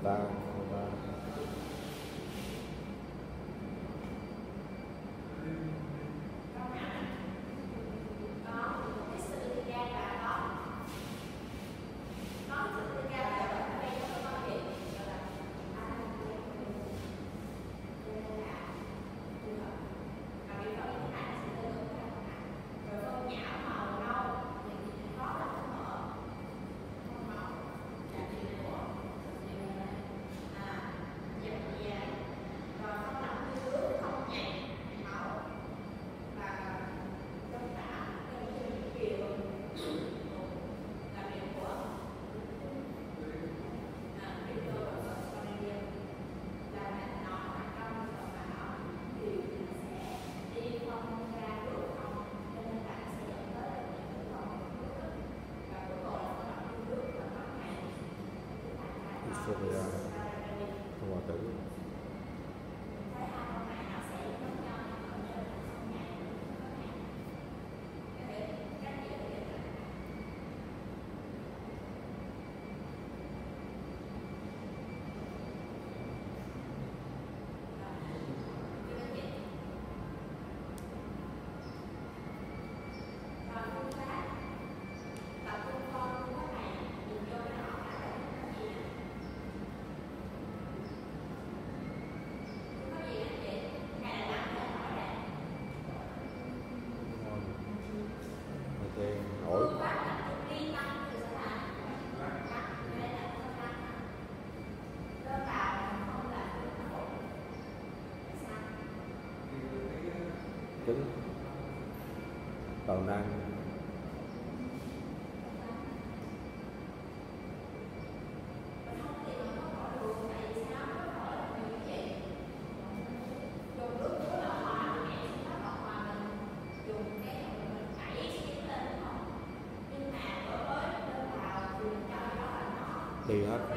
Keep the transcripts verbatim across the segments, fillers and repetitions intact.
ta và Australia, Cộng hòa tử. Ổi. Trứng bào năng. Đi hết.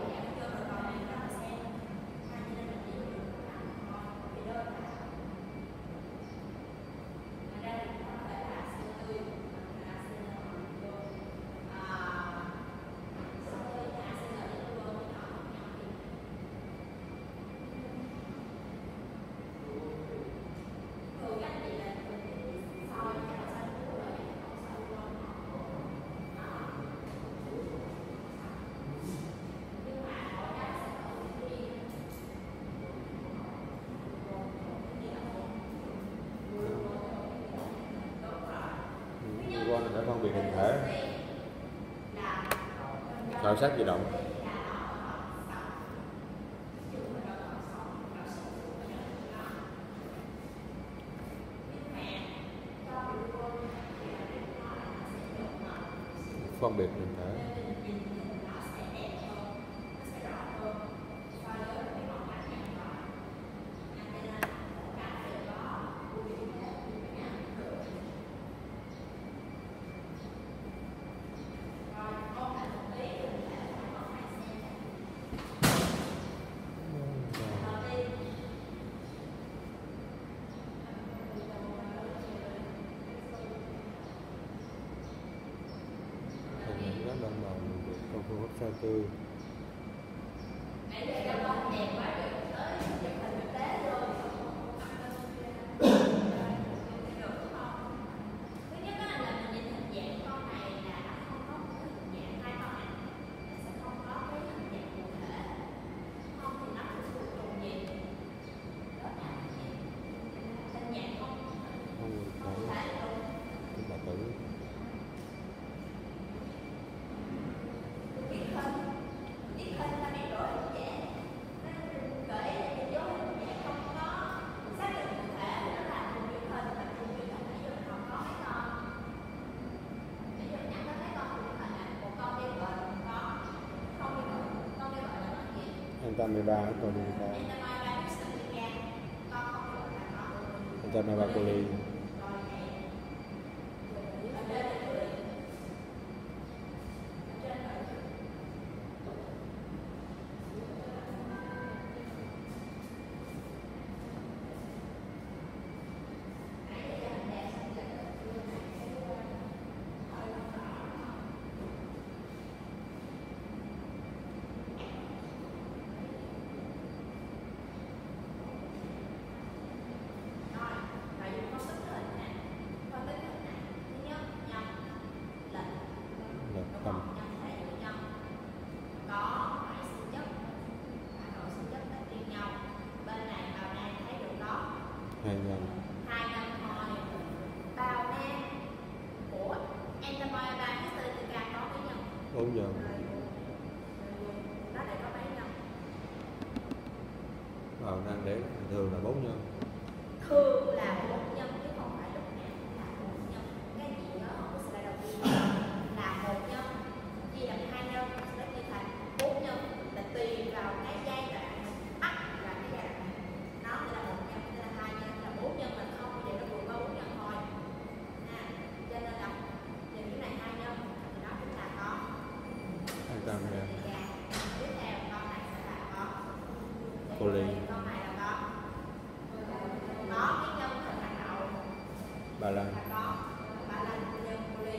Để phân biệt hình thể, khảo sát di động. Phân biệt hình thể. Lên màu con phương pháp sao tư. Entameeba colica, Entameeba coli. hai nhân hai nhân thôi. Bao nam của Entamoeba histolytica có mấy nhân? bốn nhân. Nó lại có mấy nhân? Bào năng để thường là bốn nhân. Thường là bốn nhân chứ không phải lúc nào cũng là bốn nhân. Cái gì nhớ không? Cái slide đầu tiên là một nhân, chia làm hai nhân, nó chia thành bốn nhân, là tùy vào cái giai đoạn bắt là cái giai đoạn này. Nó sẽ là một nhân, sẽ là hai nhân, là bốn nhân là không, bây giờ nó vừa có bốn nhân thôi. À, cho nên là nhìn cái này hai nhân thì nó chúng ta có hai trăm nhân. tiếp theo con này sẽ là có Poly. con này là có có cái nhân hình hạt đậu Ba lan. là có ba lan nhân poly.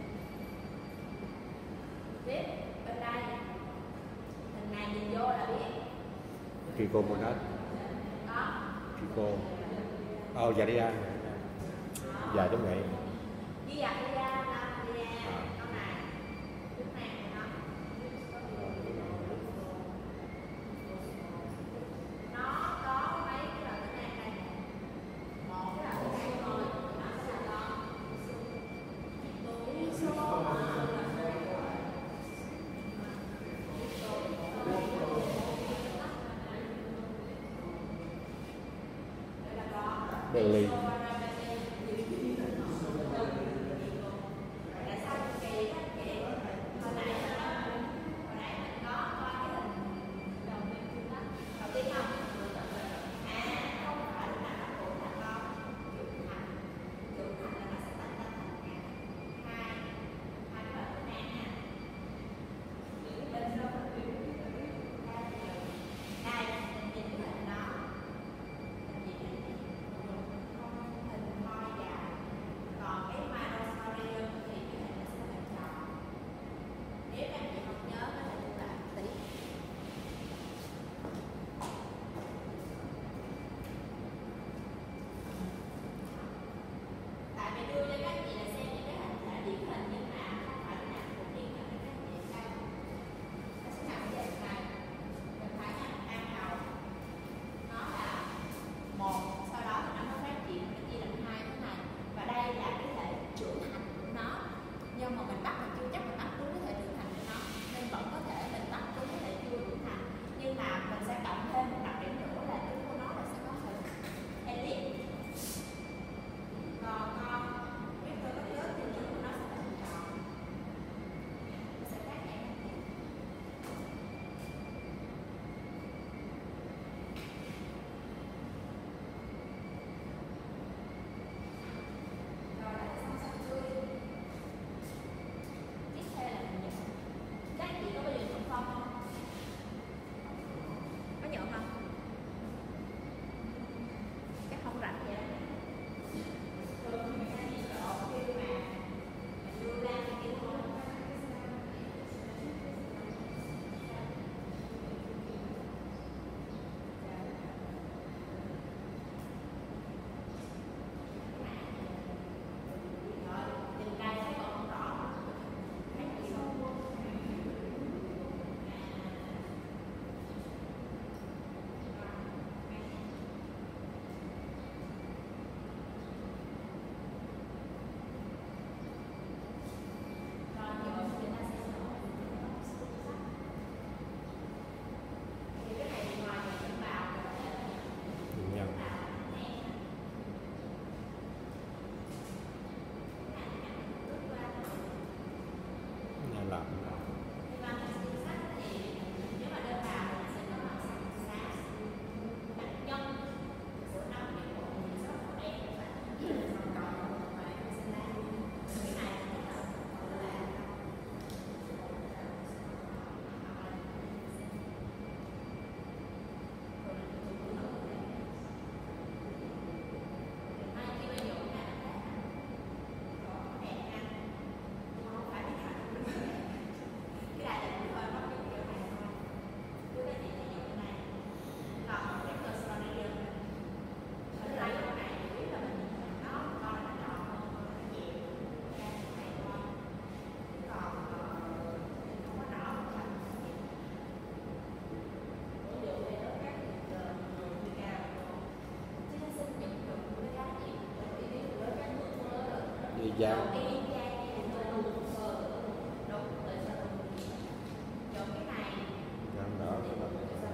Tiếp bên đây hình này nhìn vô là biết Trichomonas. có Trico. Ồ, dạ đi ăn. Dạ giống vậy. với giặc đi ra là đi ra con này trước này của nó nó có mấy cái loại thức ăn đây, một cái là thức ăn thôi nó sẽ là con túi số Belly. tại sao kỳ đó chị hồi nãy hồi nãy mình có coi cái hình đầu tiên đó đầu tiên không à không phải là nó cũng là con trưởng thành trưởng thành là nó sẽ tách ra thành hai hai cái loại thức ăn nha. Bên trong đây mình nhìn cái hình đó mình nhìn cái dáng. y chang như là tôi đúng rồi, đúng rồi, sao đúng giống cái này Dáng đỏ thì các bạn.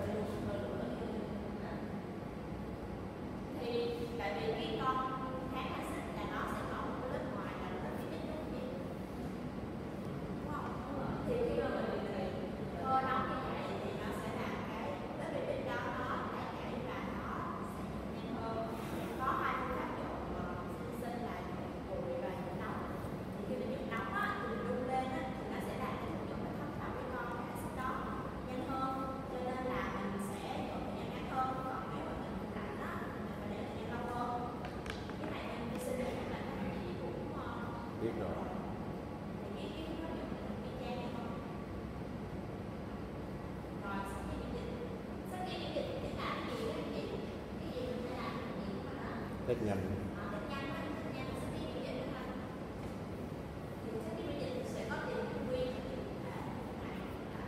thì tại vì cái con kháng axit là nó sẽ có một cái lớp ngoài là nó chỉ biết đúng gì, đúng không? Thì khi mà mình cơ nóng như vậy thì nó sẽ làm cái lớp lipid đó nó tái chảy và nó sẽ nhanh hơn. Có hai phương pháp trộn sinh sinh là trộn bụi và trộn nóng. Thì khi mình dùng nóng á, thì mình đun lên á, thì nó sẽ làm cái tác dụng nó thấm vào cái con axit đó nhanh hơn, cho nên là mình sẽ trộn thời gian ngắn hơn. Còn nếu mà mình lạnh á, mình phải để thời gian lâu hơn. Cái này em vi sinh là các bạn các chị cũng Biết rồi. thì cái cái nó dùng y chang hay không? Rồi sau khi miễn dịch, sau khi miễn dịch thì làm cái gì cái gì cái gì mình phải làm cái gì mà nó Test nhanh. Ờ, test nhanh á, test nhanh sau khi miễn dịch đó là thì sau khi miễn dịch thì sẽ có tiền nguyên là tiền là này là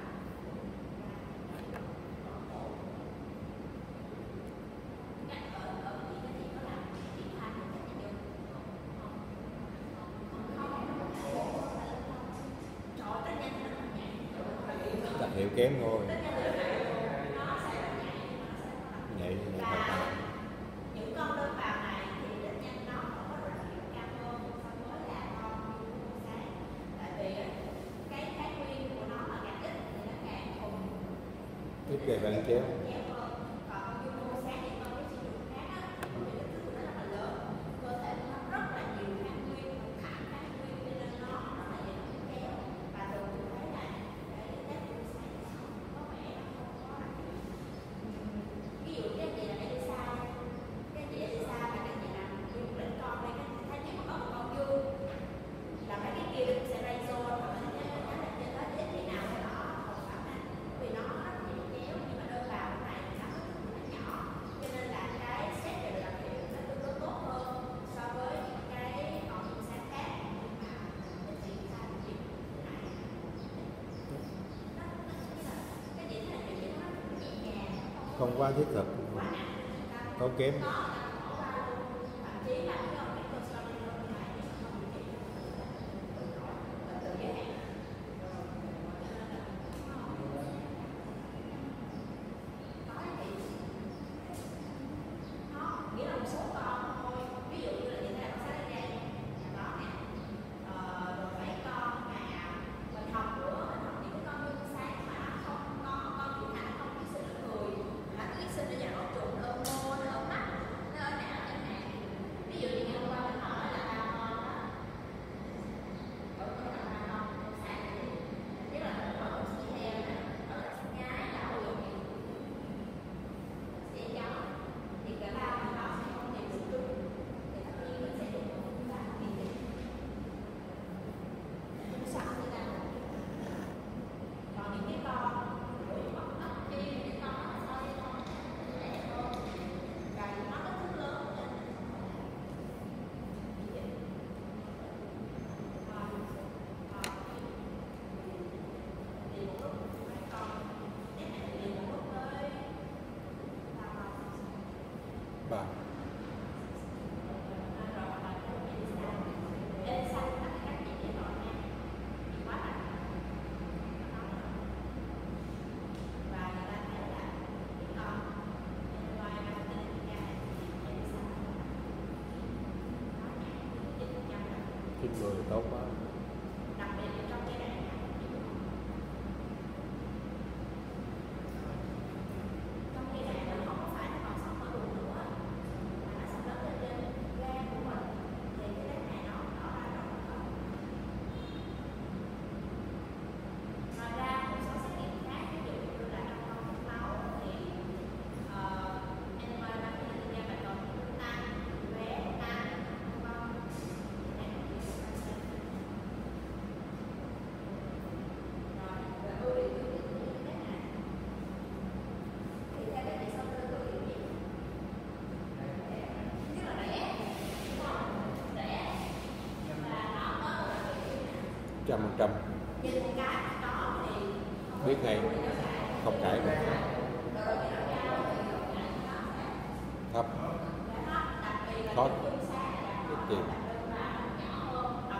các ở ở chị các chị có làm triển khai được các chị chưa? Không, không, không, không. Trời ơi, test nhanh thì nó không nhảy. Đặc hiệu kém thôi. Test nhanh thì nó nhảy, nó sẽ là nhảy nhưng mà nó sẽ không làm. Nhảy nhảy thật. Và những con đơn bào này thì test nhanh nó vẫn có độ đặc hiệu cao hơn so với là con glucose sáng. Tại vì á, cái kháng nguyên của nó mà càng ít thì nó càng hùng Ít gây phản chéo. chéo hơn. Còn con glucose sáng thì con cái sinh trùng khác á, thì cái kích thước của nó rất là lớn, cơ thể của nó rất là nhiều kháng nguyên, thẳng kháng nguyên cho nên nó rất là dễ bị chéo. Và thường tôi thấy là cái test glucose sáng nó có vẻ nó không có đặc hiệu. Ví dụ cái gì là Elisa, cái gì Elisa và cái gì làm dương lĩnh con đây, cái thấy nếu mà có một con dương là mấy cái kia cũng sẽ ray zone hoặc là nhớ nhớ là trên đó ít khi nào nó không phải nè, vì nó rất dễ chéo nhưng mà đơn bào cái này thì nó nó nhỏ, cho nên là cái xét về đặc hiệu nó tương đối tốt hơn so với những cái con dương sáng khác, nhưng mà cái triển khai cái chuyện này nó nó như là cái gì thế này kiểu như nó nhẹ nhàng, nó Không quá thiết thực. quá nặng. Có kém. Có bỏ qua luôn, thậm chí là cái ông cái cholesterol này thì không bị gì, tự nổi, tự giới hạn. Có thì nó nghĩa là một số con thôi, ví dụ như là những cái con sát đây nhà đó nè, ờ, rồi mấy con mà mình học nữa, mình học những cái con dương sáng mà nó không con con trưởng thành nó không ký sinh ở người, mà nó ký sinh ở nhà nó trùng, nó ôm mô, nó ôm mắt, nó ở não chẳng hạn. Ví dụ như ngày hôm qua mình hỏi là ba con đó, ở con là ba con dương sáng thì biết là nó có một chị heo nè, ở là chị gái là ví dụ như sẽ chó, thì cả ba con đó sẽ không tìm được chung, thì tất nhiên mình sẽ dùng một phương pháp kỳ thị. Chung sau như là còn những cái con ủi hoặc ấp chi những cái con nó so với con nó lẻ hơn và nó có thức lớn cho nên kỳ thị. Còn còn thì một lúc phải con cái này thì một lúc tới ba con Ba. Chín mươi tốt quá. Đặc biệt là trong giai đoạn trong giai đoạn nó không có phải là còn sống ở ruột nữa, mà nó sống lớn lên trên gan của mình, thì cái test này nó nó ra rất là tốt. Ngoài ra một số xét nghiệm khác, ví dụ như là trong công thức máu thì enzyme bán ra ra bài còn tăng, bé tăng, vân vân. Cái này thì cũng phải xem. Rồi, về ưu điểm ưu điểm của những cái test này. Thì theo các chị sau đây ưu điểm gì? Thứ nhất là rẻ, đúng không? Rẻ, và nó có độ đặc hiệu như nào? Trăm phần trăm. Nhìn một cái đó thì không Biết ngay. Không cãi nữa. độ đặc hiệu cao thì độ cạnh nó sẽ Thấp. nó đặc biệt là Khó. cái dương sáng là Tiết nó kiệm. là đơn bào nó nhỏ hơn,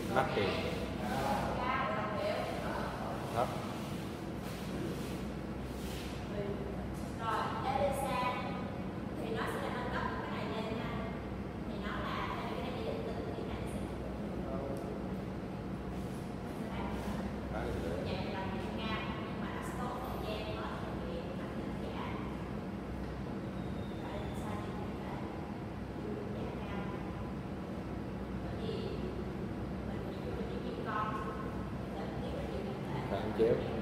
mắc tiền thấp. Rồi Elisa thì nó sẽ là nâng cấp cái này lên ha, thì nó là theo cái này đi định tính thì này sẽ dạng là nhạc cao nhưng mà nó sẽ tốn thời gian nó thực hiện thành hình giả. Và Elisa thì là nhạc cao, bởi vì mình chỉ có những con thì là tiếp là nhiều thể Phản chéo.